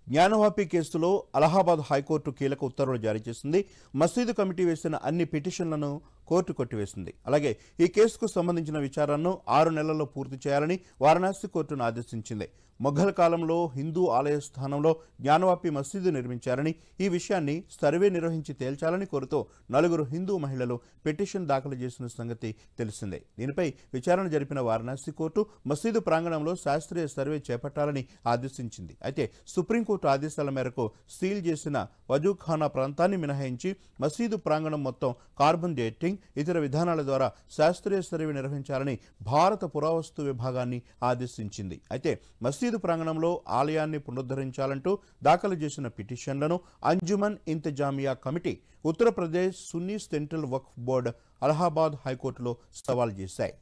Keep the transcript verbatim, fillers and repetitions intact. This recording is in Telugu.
జ్ఞానవాపి కేసులో అలహాబాద్ హైకోర్టు కీలక ఉత్తర్వులు జారీ చేసింది. మసీదు కమిటీ వేసిన అన్ని పిటిషన్లను కోర్టు కొట్టివేసింది. అలాగే ఈ కేసుకు సంబంధించిన విచారణను ఆరు నెలల్లో పూర్తి చేయాలని వారణాసి కోర్టును ఆదేశించింది. మొఘల్ కాలంలో హిందూ ఆలయ స్థానంలో జ్ఞానవాపి మసీదు నిర్మించారని, ఈ విషయాన్ని సర్వే నిర్వహించి తేల్చాలని కోరుతూ నలుగురు హిందూ మహిళలు పిటిషన్ దాఖలు చేసిన సంగతి తెలిసిందే. దీనిపై విచారణ జరిపిన వారణాసి కోర్టు మసీదు ప్రాంగణంలో శాస్త్రీయ సర్వే చేపట్టాలని ఆదేశించింది. అయితే సుప్రీంకోర్టు ఆదేశాల మేరకు సీల్ చేసిన వజూఖానా ప్రాంతాన్ని మినహాయించి మసీదు ప్రాంగణం మొత్తం కార్బన్ డేటింగ్, ఇతర విధానాల ద్వారా శాస్త్రీయ సర్వే నిర్వహించాలని భారత పురావస్తు విభాగాన్ని ఆదేశించింది. అయితే మసీదు ప్రాంగణంలో ఆలయాన్ని పునరుద్ధరించాలంటూ దాఖలు చేసిన పిటిషన్లను అంజుమన్ ఇంతజామియా కమిటీ, ఉత్తరప్రదేశ్ సున్నీ సెంట్రల్ వక్ఫ్ బోర్డు అలహాబాద్ హైకోర్టులో సవాల్ చేశాయి.